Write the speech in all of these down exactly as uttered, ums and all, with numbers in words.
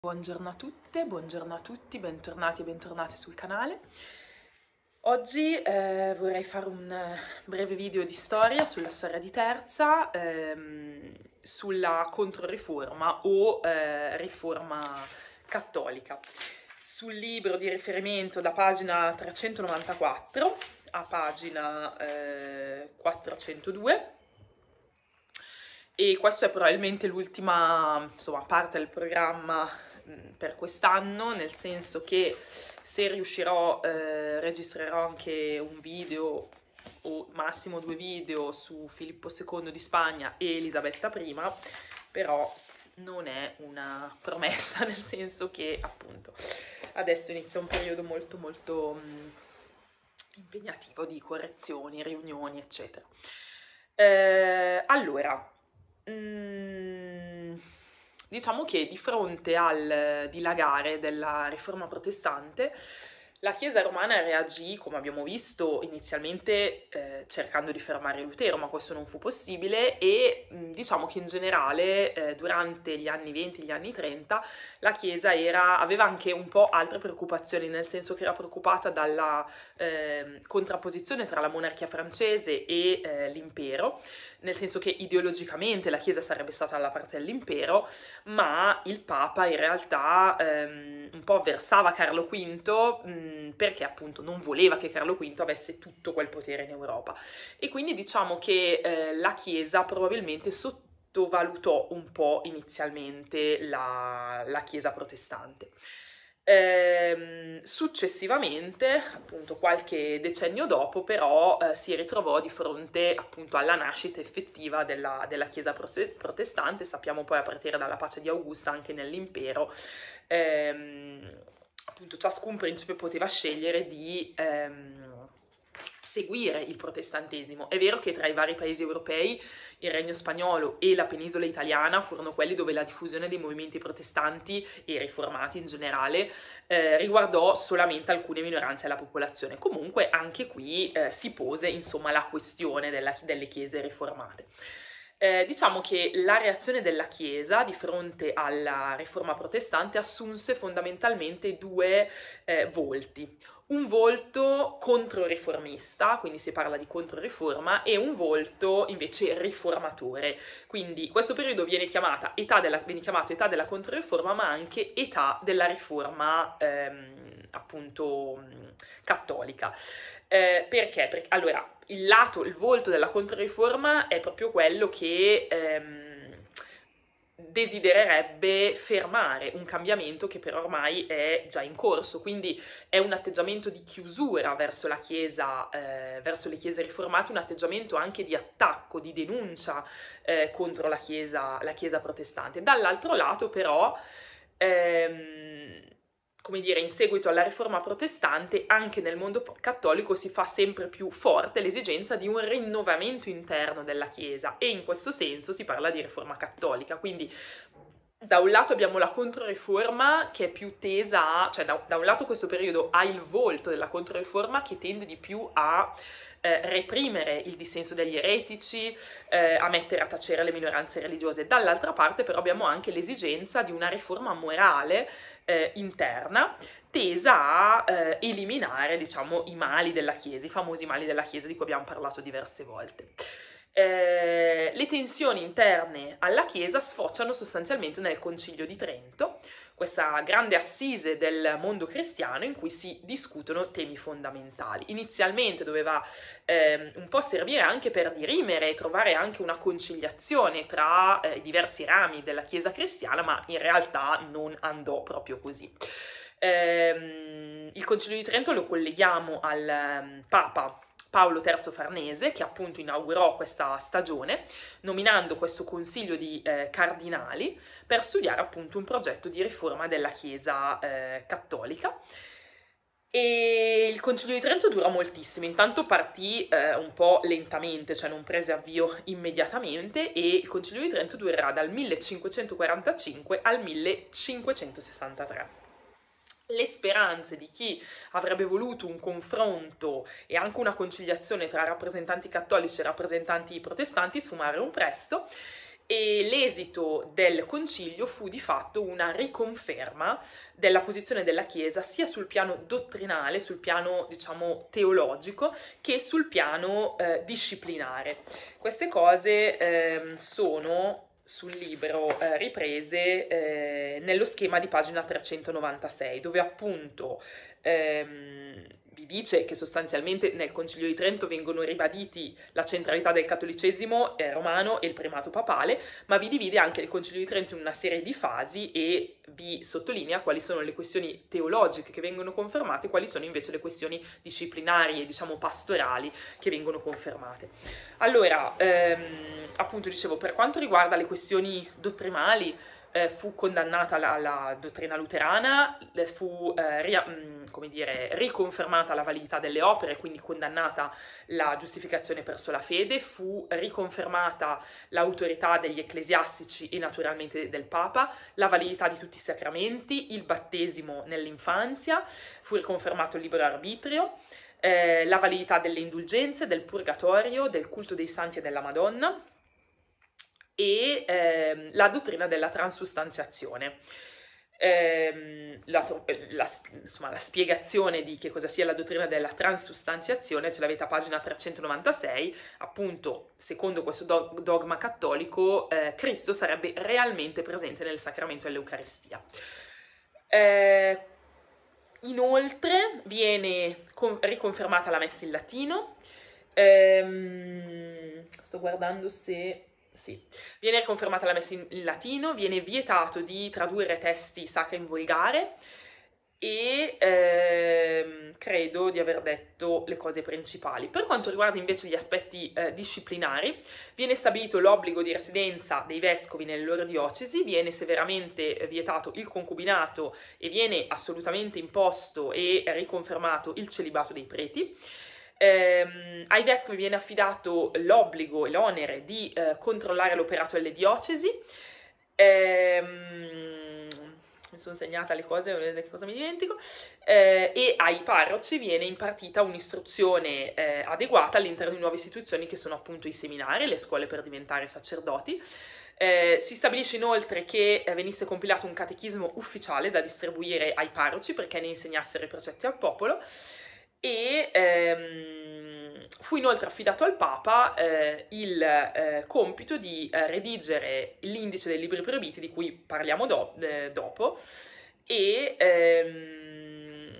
Buongiorno a tutte, buongiorno a tutti, bentornati e bentornate sul canale. Oggi eh, vorrei fare un breve video di storia sulla storia di Terza, ehm, sulla Controriforma o eh, Riforma cattolica. Sul libro di riferimento da pagina trecentonovantaquattro a pagina eh, quattrocentodue. E questa è probabilmente l'ultima, insomma, parte del programma per quest'anno, nel senso che se riuscirò eh, registrerò anche un video o massimo due video su Filippo secondo di Spagna e Elisabetta prima, però non è una promessa, nel senso che appunto adesso inizia un periodo molto molto mh, impegnativo di correzioni, riunioni, eccetera. Eh, allora, mh, diciamo che di fronte al dilagare della riforma protestante, la Chiesa romana reagì, come abbiamo visto, inizialmente eh, cercando di fermare Lutero, ma questo non fu possibile, e mh, diciamo che in generale eh, durante gli anni venti, gli anni trenta, la Chiesa era, aveva anche un po' altre preoccupazioni, nel senso che era preoccupata dalla eh, contrapposizione tra la monarchia francese e eh, l'impero, nel senso che ideologicamente la Chiesa sarebbe stata dalla parte dell'impero, ma il Papa in realtà ehm, un po' avversava Carlo quinto mh, perché appunto non voleva che Carlo quinto avesse tutto quel potere in Europa. E quindi diciamo che eh, la Chiesa probabilmente sottovalutò un po' inizialmente la, la Chiesa protestante. Ehm, successivamente, appunto qualche decennio dopo, però eh, si ritrovò di fronte appunto alla nascita effettiva della, della Chiesa protestante. Sappiamo poi a partire dalla pace di Augusta anche nell'impero, ehm, appunto ciascun principe poteva scegliere di ehm, seguire il protestantesimo. È vero che tra i vari paesi europei il Regno Spagnolo e la penisola italiana furono quelli dove la diffusione dei movimenti protestanti e riformati in generale eh, riguardò solamente alcune minoranze della popolazione. Comunque anche qui eh, si pose insomma la questione della, delle chiese riformate. Eh, diciamo che la reazione della Chiesa di fronte alla riforma protestante assunse fondamentalmente due eh, volti. Un volto controriformista, quindi si parla di controriforma, e un volto invece riformatore. Quindi questo periodo viene, chiamata età della, viene chiamato età della controriforma, ma anche età della riforma ehm, appunto cattolica. Eh, perché? Perché? Allora, il lato, il volto della Controriforma è proprio quello che ehm, desidererebbe fermare un cambiamento che però ormai è già in corso, quindi è un atteggiamento di chiusura verso la Chiesa, eh, verso le chiese riformate, un atteggiamento anche di attacco, di denuncia eh, contro la Chiesa, la Chiesa protestante. Dall'altro lato però ehm, come dire, in seguito alla riforma protestante, anche nel mondo cattolico si fa sempre più forte l'esigenza di un rinnovamento interno della Chiesa, e in questo senso si parla di riforma cattolica. Quindi da un lato abbiamo la Controriforma che è più tesa a, cioè da, da un lato questo periodo ha il volto della Controriforma che tende di più a eh, reprimere il dissenso degli eretici, eh, a mettere a tacere le minoranze religiose. Dall'altra parte però abbiamo anche l'esigenza di una riforma morale eh, interna tesa a eh, eliminare, diciamo, i mali della Chiesa, i famosi mali della Chiesa di cui abbiamo parlato diverse volte. Eh, le tensioni interne alla Chiesa sfociano sostanzialmente nel Concilio di Trento, questa grande assise del mondo cristiano in cui si discutono temi fondamentali. Inizialmente doveva eh, un po' servire anche per dirimere e trovare anche una conciliazione tra eh, i diversi rami della Chiesa cristiana, ma in realtà non andò proprio così. Eh, il Concilio di Trento lo colleghiamo al um, Papa Paolo terzo Farnese, che appunto inaugurò questa stagione, nominando questo consiglio di eh, cardinali per studiare appunto un progetto di riforma della Chiesa eh, cattolica. E il Concilio di Trento durò moltissimo, intanto partì eh, un po' lentamente, cioè non prese avvio immediatamente, e il Concilio di Trento durerà dal millecinquecentoquarantacinque al millecinquecentosessantatré. Le speranze di chi avrebbe voluto un confronto e anche una conciliazione tra rappresentanti cattolici e rappresentanti protestanti sfumarono presto, e l'esito del concilio fu di fatto una riconferma della posizione della Chiesa sia sul piano dottrinale, sul piano diciamo teologico, che sul piano eh, disciplinare. Queste cose eh, sono sul libro eh, riprese eh, nello schema di pagina trecentonovantasei, dove appunto ehm, vi dice che sostanzialmente nel Concilio di Trento vengono ribaditi la centralità del cattolicesimo eh, romano e il primato papale, ma vi divide anche il Concilio di Trento in una serie di fasi e vi sottolinea quali sono le questioni teologiche che vengono confermate e quali sono invece le questioni disciplinari e diciamo pastorali che vengono confermate. Allora, ehm, appunto dicevo, per quanto riguarda le questioni dottrinali, eh, fu condannata la, la dottrina luterana, fu eh, ria, mh, come dire, riconfermata la validità delle opere, quindi condannata la giustificazione per sola fede, fu riconfermata l'autorità degli ecclesiastici e naturalmente del Papa, la validità di tutti i sacramenti, il battesimo nell'infanzia, fu riconfermato il libero arbitrio, eh, la validità delle indulgenze, del purgatorio, del culto dei santi e della Madonna, e ehm, la dottrina della transustanziazione. Ehm, la, la, insomma, la spiegazione di che cosa sia la dottrina della transustanziazione ce l'avete a pagina trecentonovantasei, appunto, secondo questo dogma cattolico, eh, Cristo sarebbe realmente presente nel sacramento dell'Eucaristia. Eh, inoltre viene riconfermata la messa in latino, ehm, sto guardando se... Sì, viene riconfermata la messa in, in latino, viene vietato di tradurre testi sacri in volgare e ehm, credo di aver detto le cose principali. Per quanto riguarda invece gli aspetti eh, disciplinari, viene stabilito l'obbligo di residenza dei vescovi nelle loro diocesi, viene severamente vietato il concubinato e viene assolutamente imposto e riconfermato il celibato dei preti. Eh, ai vescovi viene affidato l'obbligo e l'onere di eh, controllare l'operato delle diocesi. Eh, mi sono segnata le cose, che cosa mi dimentico, eh, e ai parroci viene impartita un'istruzione eh, adeguata all'interno di nuove istituzioni che sono appunto i seminari, le scuole per diventare sacerdoti. Eh, si stabilisce inoltre che eh, venisse compilato un catechismo ufficiale da distribuire ai parroci perché ne insegnassero i precetti al popolo. E ehm, fu inoltre affidato al Papa eh, il eh, compito di eh, redigere l'indice dei libri proibiti, di cui parliamo do eh, dopo, e, ehm,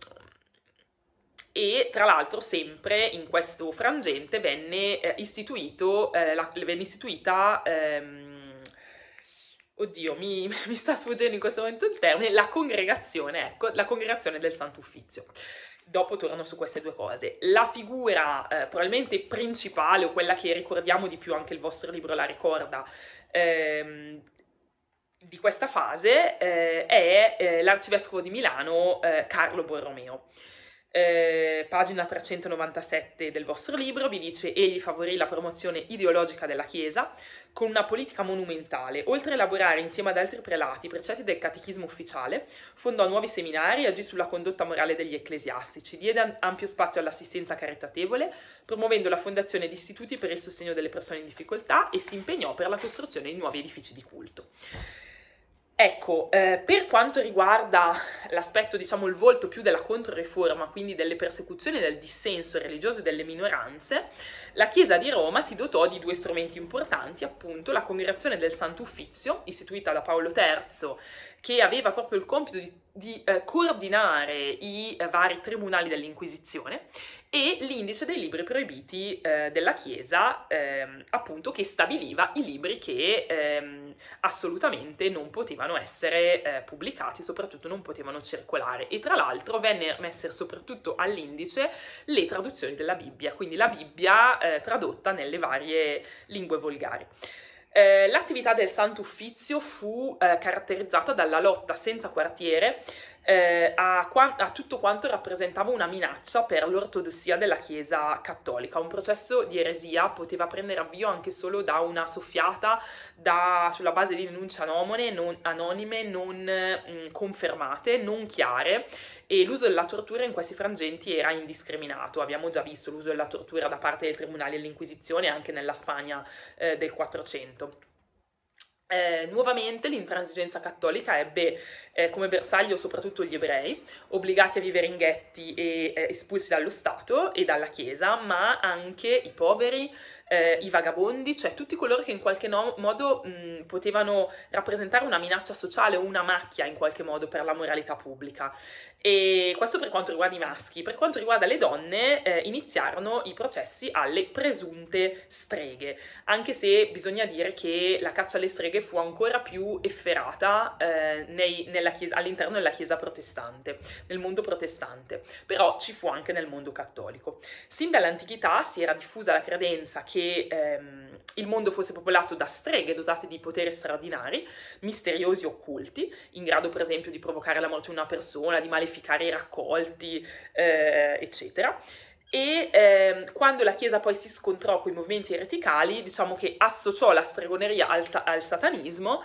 e tra l'altro sempre in questo frangente venne, eh, istituito, eh, la, venne istituita... Ehm, oddio, mi, mi sta sfuggendo in questo momento il termine, la congregazione, ecco, la congregazione del Santo Uffizio. Dopo torno su queste due cose. La figura eh, probabilmente principale, o quella che ricordiamo di più, anche il vostro libro la ricorda, ehm, di questa fase eh, è eh, l'arcivescovo di Milano eh, Carlo Borromeo. Eh, pagina trecentonovantasette del vostro libro vi dice: egli favorì la promozione ideologica della Chiesa con una politica monumentale. Oltre a elaborare insieme ad altri prelati i precetti del catechismo ufficiale, fondò nuovi seminari e agì sulla condotta morale degli ecclesiastici, diede ampio spazio all'assistenza caritatevole, promuovendo la fondazione di istituti per il sostegno delle persone in difficoltà, e si impegnò per la costruzione di nuovi edifici di culto. Ecco, eh, per quanto riguarda l'aspetto, diciamo, il volto più della Controriforma, quindi delle persecuzioni, del dissenso religioso e delle minoranze, la Chiesa di Roma si dotò di due strumenti importanti, appunto la Congregazione del Santo Uffizio, istituita da Paolo terzo, che aveva proprio il compito di, di eh, coordinare i eh, vari tribunali dell'Inquisizione, e l'indice dei libri proibiti eh, della Chiesa, ehm, appunto, che stabiliva i libri che ehm, assolutamente non potevano essere eh, pubblicati, soprattutto non potevano circolare, e tra l'altro venne messe soprattutto all'indice le traduzioni della Bibbia, quindi la Bibbia eh, tradotta nelle varie lingue volgari. Eh, l'attività del Santo Uffizio fu eh, caratterizzata dalla lotta senza quartiere eh, a, a tutto quanto rappresentava una minaccia per l'ortodossia della Chiesa cattolica. Un processo di eresia poteva prendere avvio anche solo da una soffiata da, sulla base di denunce anonime, non, anonime, non mh, confermate, non chiare, e l'uso della tortura in questi frangenti era indiscriminato. Abbiamo già visto l'uso della tortura da parte dei tribunali dell'Inquisizione anche nella Spagna eh, del quattrocento. Eh, nuovamente l'intransigenza cattolica ebbe eh, come bersaglio soprattutto gli ebrei, obbligati a vivere in ghetti e eh, espulsi dallo Stato e dalla Chiesa, ma anche i poveri, eh, i vagabondi, cioè tutti coloro che in qualche no- modo mh, potevano rappresentare una minaccia sociale o una macchia in qualche modo per la moralità pubblica. E questo per quanto riguarda i maschi. Per quanto riguarda le donne, eh, iniziarono i processi alle presunte streghe, anche se bisogna dire che la caccia alle streghe fu ancora più efferata eh, nei, nella chiesa, all'interno della Chiesa protestante, nel mondo protestante, però ci fu anche nel mondo cattolico. Sin dall'antichità si era diffusa la credenza che ehm, il mondo fosse popolato da streghe dotate di poteri straordinari, misteriosi, occulti, in grado per esempio di provocare la morte di una persona, di maleficare i raccolti, eh, eccetera. E eh, quando la Chiesa poi si scontrò con i movimenti ereticali, diciamo che associò la stregoneria al, al satanismo,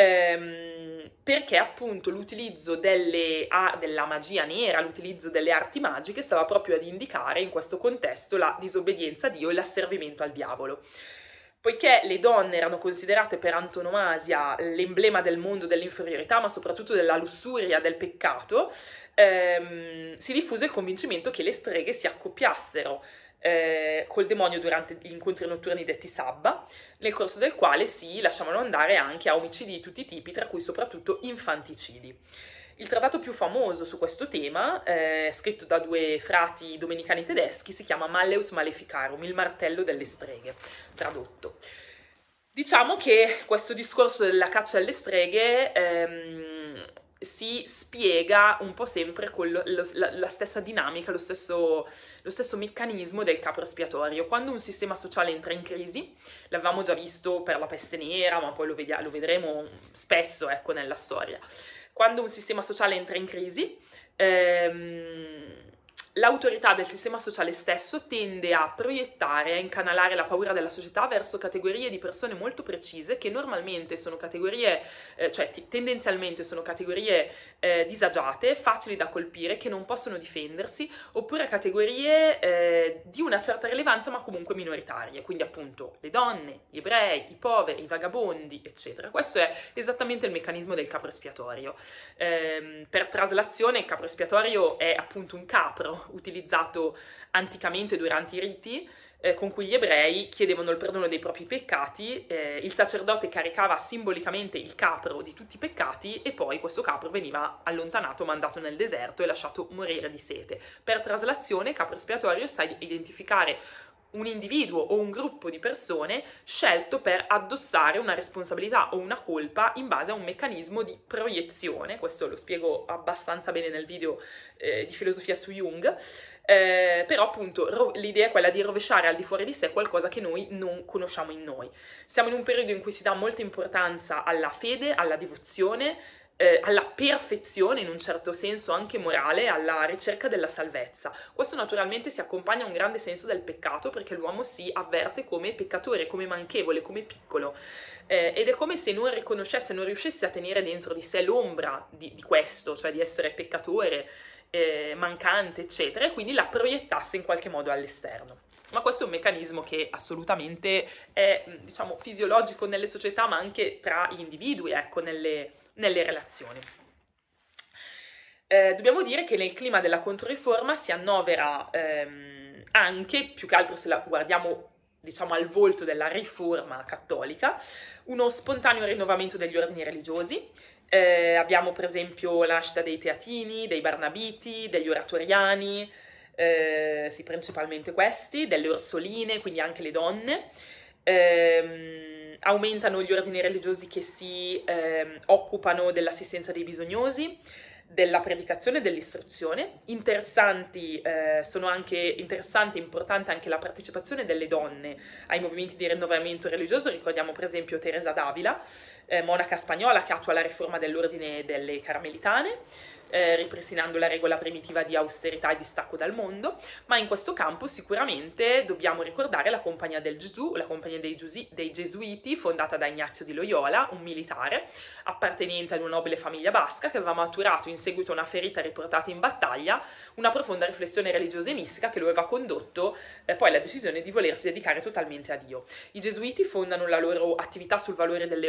ehm, perché appunto l'utilizzo delle, ah, della magia nera, l'utilizzo delle arti magiche stava proprio ad indicare in questo contesto la disobbedienza a Dio e l'asservimento al diavolo. Poiché le donne erano considerate per antonomasia l'emblema del mondo dell'inferiorità, ma soprattutto della lussuria, del peccato, ehm, si diffuse il convincimento che le streghe si accoppiassero eh, col demonio durante gli incontri notturni detti sabba, nel corso del quale si lasciavano andare anche a omicidi di tutti i tipi, tra cui soprattutto infanticidi. Il trattato più famoso su questo tema, eh, scritto da due frati domenicani tedeschi, si chiama Malleus Maleficarum, il martello delle streghe, tradotto. Diciamo che questo discorso della caccia alle streghe ehm, si spiega un po' sempre con lo, lo, la, la stessa dinamica, lo stesso, lo stesso meccanismo del capro espiatorio. Quando un sistema sociale entra in crisi, l'avevamo già visto per la peste nera, ma poi lo, vediamo, lo vedremo spesso, ecco, nella storia. Quando un sistema sociale entra in crisi, ehm, l'autorità del sistema sociale stesso tende a proiettare, a incanalare la paura della società verso categorie di persone molto precise, che normalmente sono categorie, eh, cioè t- tendenzialmente sono categorie eh, disagiate, facili da colpire, che non possono difendersi, oppure categorie eh, di una certa rilevanza ma comunque minoritarie, quindi appunto le donne, gli ebrei, i poveri, i vagabondi, eccetera. Questo è esattamente il meccanismo del capro espiatorio. Eh, per traslazione il capro espiatorio è appunto un capro utilizzato anticamente durante i riti, eh, con cui gli ebrei chiedevano il perdono dei propri peccati, eh, il sacerdote caricava simbolicamente il capro di tutti i peccati e poi questo capro veniva allontanato, mandato nel deserto e lasciato morire di sete. Per traslazione, capro espiatorio sta a identificare un individuo o un gruppo di persone scelto per addossare una responsabilità o una colpa in base a un meccanismo di proiezione. Questo lo spiego abbastanza bene nel video eh, di filosofia su Jung, eh, però appunto ro- l'idea è quella di rovesciare al di fuori di sé qualcosa che noi non conosciamo in noi. Siamo in un periodo in cui si dà molta importanza alla fede, alla devozione, eh, alla perfezione, in un certo senso anche morale, alla ricerca della salvezza. Questo naturalmente si accompagna a un grande senso del peccato, perché l'uomo si avverte come peccatore, come manchevole, come piccolo. Eh, ed è come se non riconoscesse, non riuscisse a tenere dentro di sé l'ombra di, di questo, cioè di essere peccatore, eh, mancante, eccetera, e quindi la proiettasse in qualche modo all'esterno. Ma questo è un meccanismo che assolutamente è, diciamo, fisiologico nelle società, ma anche tra gli individui, ecco, nelle, nelle relazioni. Eh, dobbiamo dire che nel clima della Controriforma si annovera ehm, anche, più che altro se la guardiamo, diciamo, al volto della riforma cattolica, uno spontaneo rinnovamento degli ordini religiosi. Eh, abbiamo per esempio la nascita dei Teatini, dei Barnabiti, degli Oratoriani, eh, sì, principalmente questi, delle Orsoline, quindi anche le donne. Eh, aumentano gli ordini religiosi che si eh, occupano dell'assistenza dei bisognosi, della predicazione e dell'istruzione. Interessanti, eh, sono anche, interessante e importante anche la partecipazione delle donne ai movimenti di rinnovamento religioso. Ricordiamo per esempio Teresa d'Avila, eh, monaca spagnola che attua la riforma dell'ordine delle Carmelitane, Eh, ripristinando la regola primitiva di austerità e distacco dal mondo, ma in questo campo sicuramente dobbiamo ricordare la Compagnia del Gesù, la Compagnia dei, Giusi, dei Gesuiti, fondata da Ignazio di Loyola, un militare appartenente ad una nobile famiglia basca che aveva maturato in seguito a una ferita riportata in battaglia una profonda riflessione religiosa e mistica che lo aveva condotto eh, poi alla decisione di volersi dedicare totalmente a Dio. I Gesuiti fondano la loro attività sul valore delle opere, sul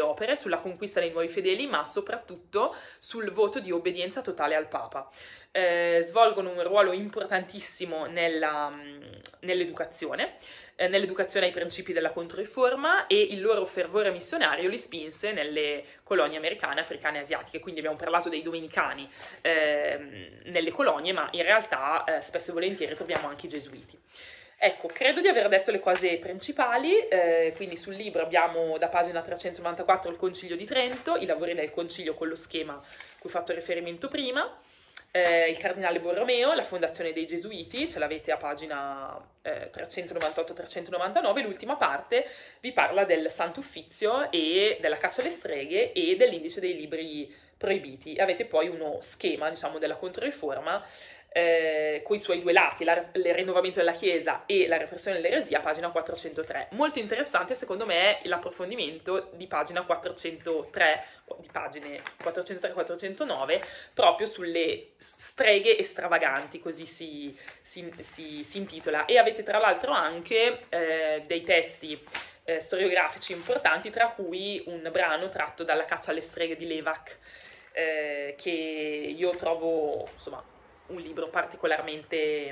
sulla conquista dei nuovi fedeli, ma soprattutto sul voto di obbedienza totale al Papa. Eh, svolgono un ruolo importantissimo nella, nell'educazione, eh, nell'educazione ai principi della Controriforma, e il loro fervore missionario li spinse nelle colonie americane, africane e asiatiche. Quindi abbiamo parlato dei domenicani eh, nelle colonie, ma in realtà eh, spesso e volentieri troviamo anche i gesuiti. Ecco, credo di aver detto le cose principali, eh, quindi sul libro abbiamo da pagina trecentonovantaquattro il Concilio di Trento, i lavori del Concilio con lo schema a cui ho fatto riferimento prima, eh, il Cardinale Borromeo, la fondazione dei Gesuiti, ce l'avete a pagina eh, trecentonovantotto trecentonovantanove, l'ultima parte vi parla del Santo Uffizio e della caccia alle streghe e dell'indice dei libri proibiti. Avete poi uno schema, diciamo, della Controriforma, Eh, con i suoi due lati, la, il rinnovamento della Chiesa e la repressione dell'eresia, pagina quattrocentotre. Molto interessante secondo me l'approfondimento di pagina quattrocentotre, di pagine quattrocentotre quattrocentonove, proprio sulle streghe stravaganti, così si, si, si, si intitola. E avete tra l'altro anche eh, dei testi eh, storiografici importanti, tra cui un brano tratto dalla Caccia alle streghe di Levac, eh, che io trovo, insomma, un libro particolarmente